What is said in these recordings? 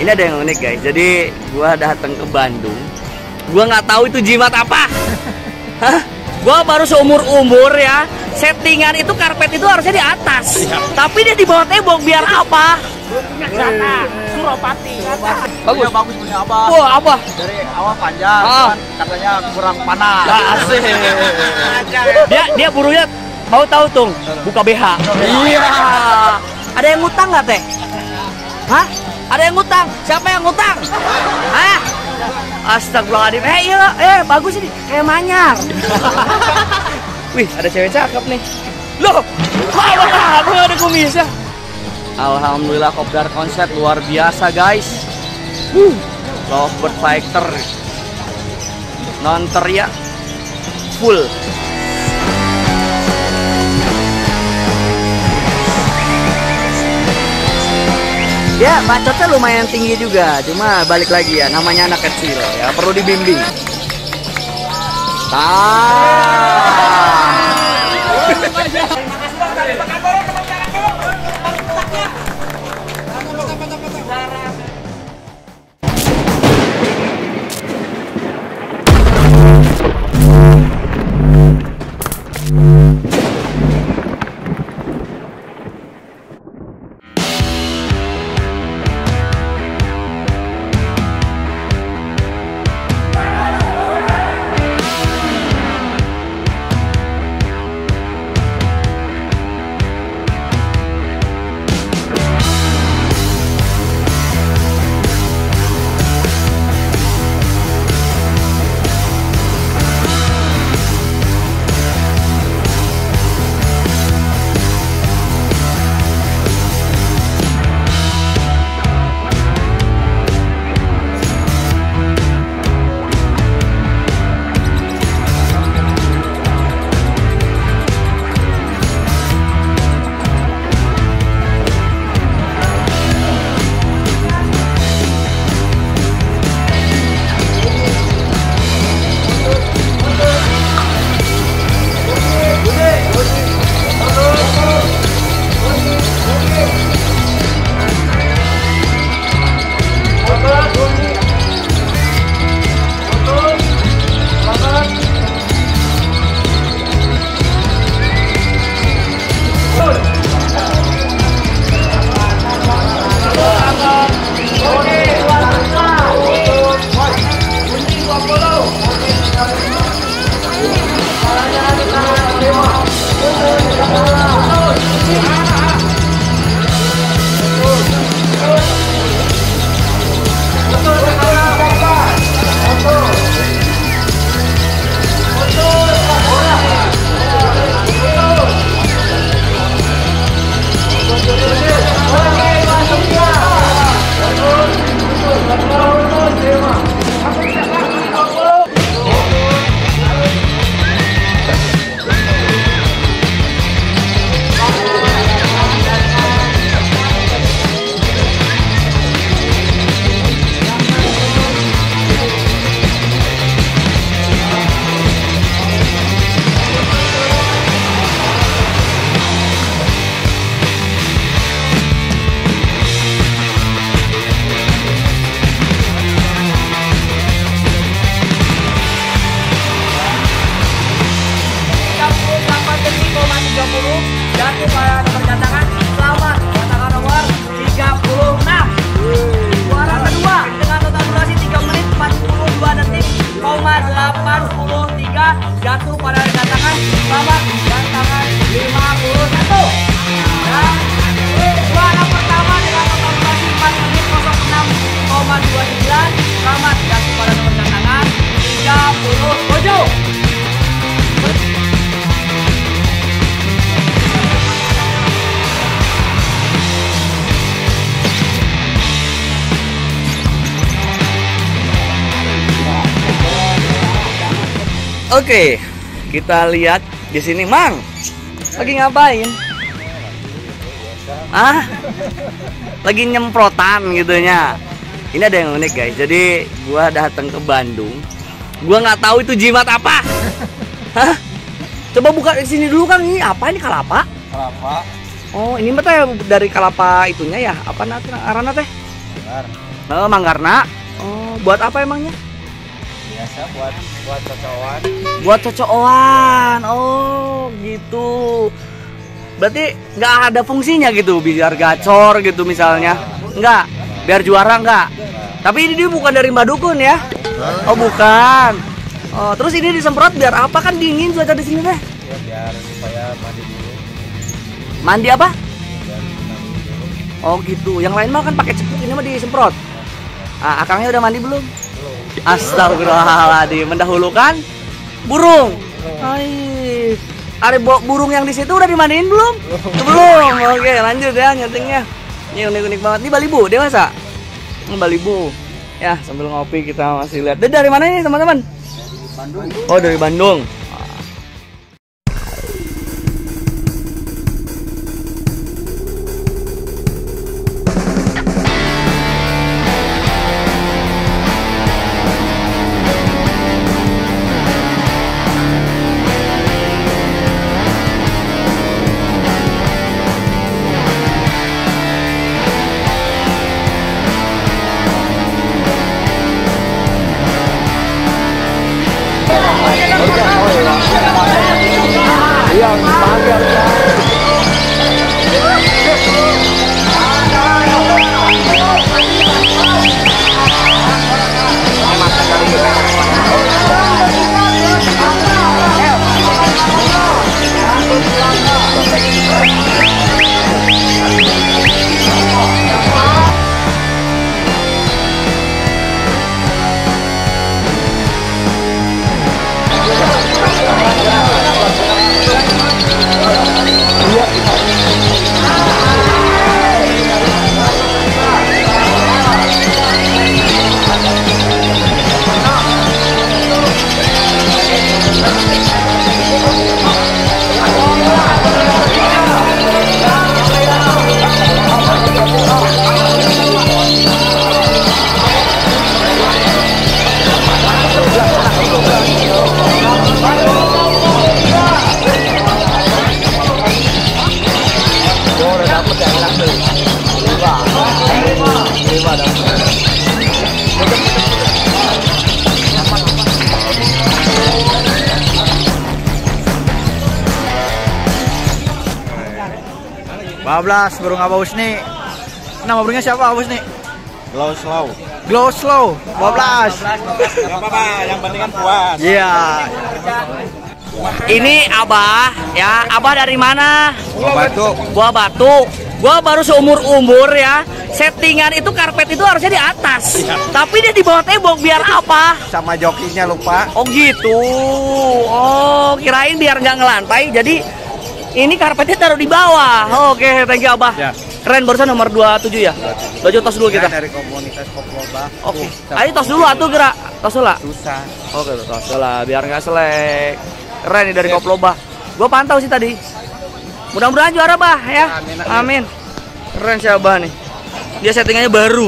Ini ada yang unik guys. Jadi gua datang ke Bandung. Gua nggak tahu itu jimat apa. Hah? Gua baru seumur-umur ya. Settingan itu karpet itu harusnya di atas. Tapi dia di bawah tembok biar apa? Suropati. Bagus. Ya, bagus punya apa? Wah, apa? Dari awal panjang, kan katanya kurang panas. Asik. Dia burunya mau tahu tuh buka BH. Iya. Ada yang ngutang nggak teh? Hah? Ada yang ngutang? Siapa yang ngutang? Hah? Astagfirullahaladzim. Iya, bagus ini. Kayak manyar. Wih, ada cewek cakep nih. Loh, aku ada kumisnya. Alhamdulillah kopdar konsep luar biasa guys. Lovebird Fighter non teriak full. Ya, bacotnya lumayan tinggi juga. Cuma balik lagi ya, namanya anak kecil ya, perlu dibimbing. Jatuh pada nomor gantangan. Selamat gantangan nomor 36. Juara kedua dengan total durasi 3 menit 42 detik, 83 jatuh pada gantangan. Selamat gantangan 51. Dan juara pertama dengan total durasi 4 menit 06,29. Selamat jatuh pada nomor gantangan 37. Oke, kita lihat di sini, Mang. Lagi ngapain? Lagi nyemprotan gitunya. Ini ada yang unik guys. Jadi gua datang ke Bandung. Gua nggak tahu itu jimat apa. Hah? Coba buka di sini dulu, Kang. Ini apa ini, kalapa? Kelapa. Oh, ini mah teh dari kalapa itunya ya. Apa nanti arana teh? Manggarna. Oh, buat apa emangnya? Biasa buat cocokan. Buat cocokan. Oh, gitu. Berarti nggak ada fungsinya gitu, biar gacor gitu misalnya? Nggak, biar juara nggak? Tapi ini dia bukan dari Mbak Dukun ya? Oh bukan. Oh, terus ini disemprot biar apa, kan dingin cuaca di sini teh? Ya biar supaya mandi dulu. Mandi apa? Oh gitu. Yang lain mah kan pakai cepuk, ini mah disemprot. Ah, akangnya udah mandi belum? Astagfirullahaladzim, mendahulukan burung. Hai. Ada burung yang di situ udah dimandiin belum? Belum. Oke, lanjut ya nyetingnya. Ini unik-unik banget. Ini balibu, dewasa. Ini balibu. Ya, sambil ngopi kita masih lihat. Dari mana ini, teman-teman? Bandung. Oh, dari Bandung. Bablas burung abaus nih. Nama burungnya siapa abaus nih? Glow slow. Glow slow. Bablas. Gak apa-apa, yang penting kan puas. Iya. Ini Abah, ya. Abah dari mana? Gua Batu. Gua Batu. Gua baru seumur-umur ya. Settingan itu karpet itu harusnya di atas. Tapi dia di bawah tembok, biar apa? Sama jokinya lupa. Oh gitu. Oh, kirain biar nggak ngelantai. Jadi ini karpetnya taruh di bawah. Oke, thank you Abah. Ya. Keren, barusan nomor 27 ya. Baju tos dulu kita. Dari komunitas Poploba. Oke. Ayo tos dulu atuh gerak. Tos dulu. Susah. Oke, tos dulu biar nggak selek. Keren nih dari Koploba. Gua pantau sih tadi. Mudah-mudahan juara, Bah ya. Amin. Keren sih Abah nih. Dia settingannya baru.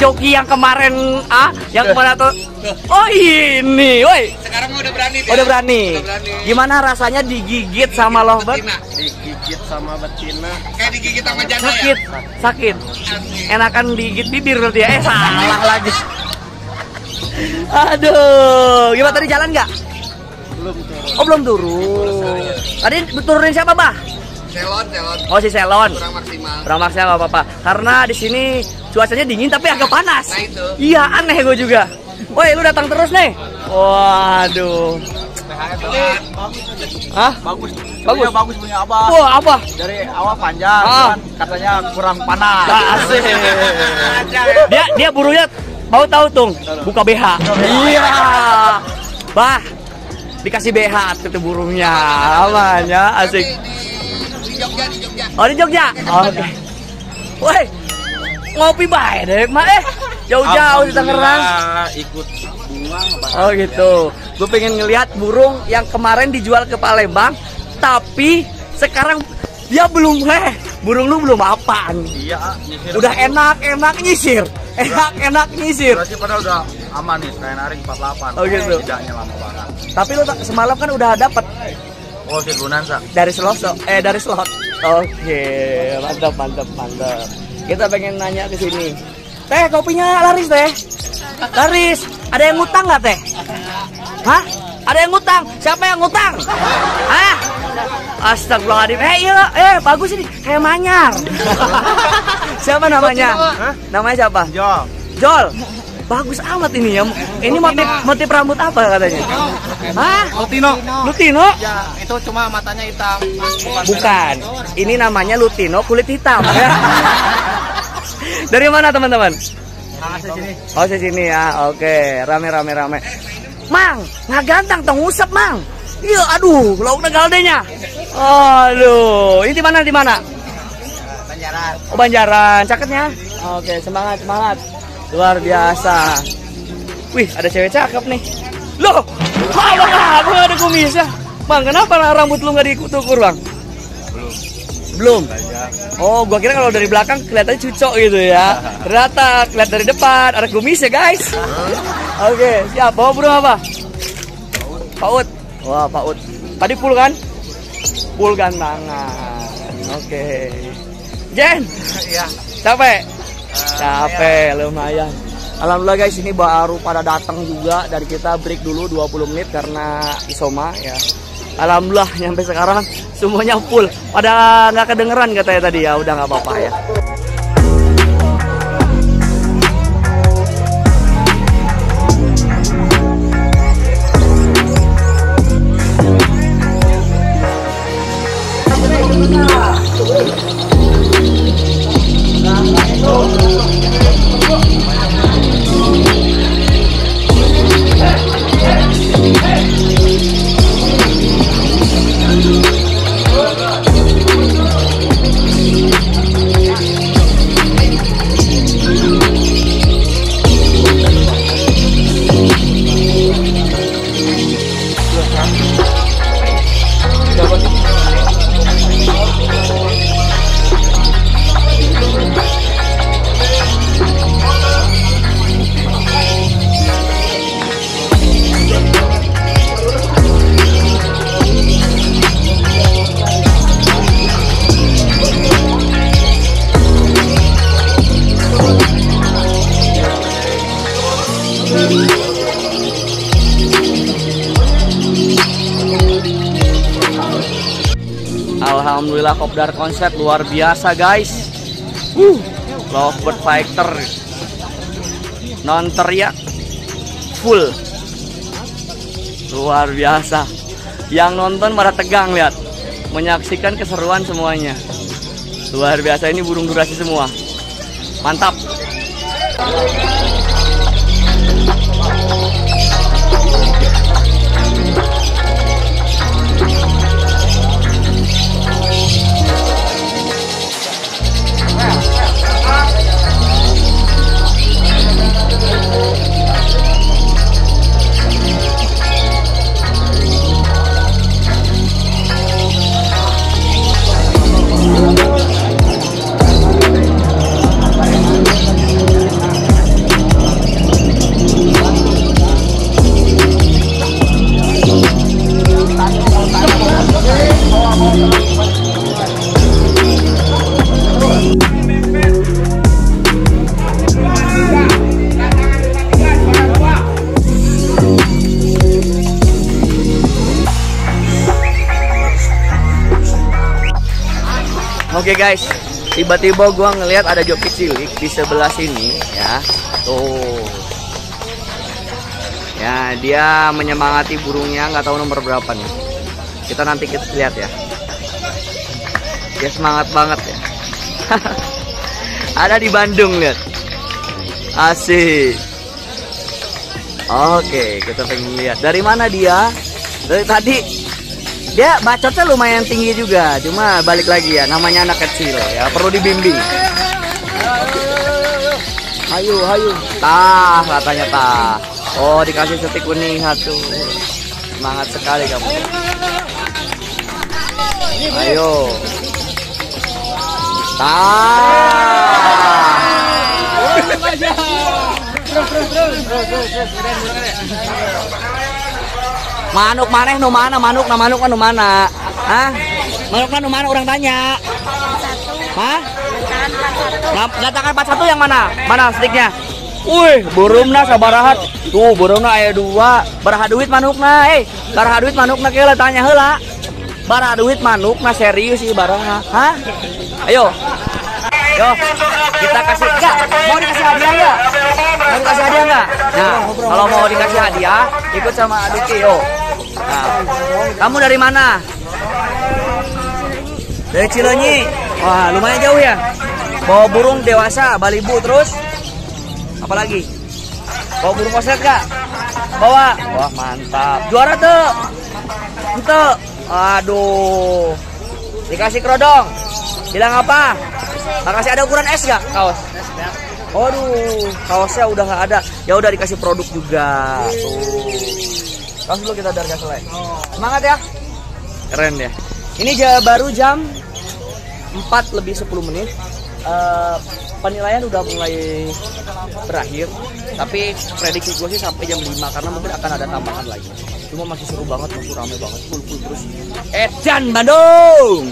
joki yang kemarin yang kemana tuh? Oh ini, woi. Sekarang udah berani. Udah berani. Gimana rasanya digigit sama lovebird? Digigit sama betina. Kayak digigit sama janda Sakit, sakit. Enakan digigit bibir berarti ya? Salah lagi. Aduh, gimana tadi jalan nggak? Belum turun. Oh belum turun. Tadi turunin siapa, Bah? Selon. Oh si Selon. Kurang maksimal. Kurang maksimal nggak apa-apa. Karena di sini cuacanya dingin tapi agak panas. Nah, itu. Iya aneh gue juga. Woi lu datang terus nih. Waduh. Hah? Bagus. Bagus. Bagus punya abah. Wah apa? Dari awal panjang, kan katanya kurang panas. Asik. Dia burunya mau tahu tung buka BH. Iya. Bah. Dikasih BH tuh burungnya. Aman ya, asik. Di Jogja. Oh di Jogja. Oke. Woi. Ngopi bae deh, Mak jauh-jauh di Tangerang. Ikut bunga Oh gitu. Gue pengen ngelihat burung yang kemarin dijual ke Palembang, tapi sekarang dia belum burung lu belum apaan. Iya, Udah enak nyisir. Enak nyisir. berarti padahal udah aman nih, kayak naring 48. Oh, gitu. Tidaknya lama banget. Tapi lu semalam kan udah dapat Oh, si Gunansa. dari slot. Oke, mantap. Kita pengen nanya ke sini. Teh, kopinya laris, Teh. Laris. Ada yang ngutang nggak, Teh? Hah? Ada yang ngutang? Siapa yang ngutang? Hah? Astagfirullahaladzim. Iya, bagus ini. Kayak manyar. Siapa namanya? Namanya siapa? Jol. Bagus amat ini ya. Ini motif rambut apa katanya? Hah? Lutino? Ya, itu cuma matanya hitam. Bukan. Ini namanya Lutino kulit hitam. Dari mana teman-teman? Oh, sini ya. Oke, rame. Mang, nggak ganteng tong usap, Mang. Iya, aduh, lauk negaldenya. Aduh, ini di mana? Banjaran. Oh, Banjaran. Caketnya? Oke, semangat. Luar biasa. Wih, ada cewek cakep nih. Loh, abang ada kumisnya. Bang, kenapa rambut lu nggak dikukur, Bang? Belum. Oh, gua kira kalau dari belakang kelihatannya cucok gitu ya. Ternyata kelihatan dari depan ada kumisnya, guys. Oke, siap. Bawa burung apa? Paut. Wah, paut. Tadi full kan? Full gantangan. Oke. Jen. Iya. Capek? Capek, lumayan. Alhamdulillah guys, ini baru pada datang juga. Dari kita break dulu 20 menit karena isoma ya. Alhamdulillah nyampe sekarang semuanya full. Pada nggak kedengeran katanya tadi ya, udah nggak apa-apa ya. Alhamdulillah kopdar konsep luar biasa guys. Lovebird fighter non teriak full luar biasa. Yang nonton pada tegang lihat, menyaksikan keseruan semuanya. Luar biasa, ini burung durasi semua. Mantap. Oke guys, tiba-tiba gua ngelihat ada joki cilik di sebelah sini ya. Tuh. Ya, dia menyemangati burungnya, nggak tahu nomor berapa nih. Kita nanti lihat ya. Dia semangat banget ya. Ada di Bandung, lihat. Asik. Oke, kita pengen lihat. Dari mana dia? Dari tadi. Dia bacotnya lumayan tinggi juga. Cuma balik lagi ya, namanya anak kecil ya, perlu dibimbing. Hayu, hayu. Tah, katanya tah. Oh, dikasih setik kuning satu. Semangat sekali kamu. Ayo. Tah. Manuk maneh nu mana? Manuk kan nu mana? Hah? Manuk kan nu mana orang tanya. Hah? Nyatakan 41 yang mana? Mana stiknya? Wih, burungna sabaraha? Tuh, burungna aya 2. Baraha duit manukna? Baraha duit manukna kela tanya heula. Baraha duit manukna serius sih baraha. Hah? Ayo. Yo, kita kasih enggak? Mau dikasih hadiah enggak? Mau dikasih hadiah enggak? Nah, kalau mau dikasih hadiah, ikut sama Aduki yo. Nah, kamu dari mana? Dari Cileunyi. Wah, lumayan jauh ya. Bawa burung dewasa, balibu terus. Apalagi? Bawa burung koset gak? Bawa. Wah, mantap. Juara tuh. Tuh. Aduh. Dikasih kerodong. Bilang apa? Makasih. Ada ukuran S gak kaos? Aduh, kaosnya udah gak ada. Ya udah dikasih produk juga. Tuh. Kaos dulu kita dari selesai. Semangat ya. Keren ya. Ini baru jam 4 lebih 10 menit. Penilaian udah mulai berakhir, tapi prediksi gue sih sampai jam 5 karena mungkin akan ada tambahan lagi. Cuma masih seru banget, masih ramai banget, full terus. Edan Bandung.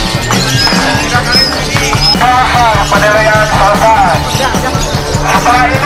Penilaian selesai. Setelah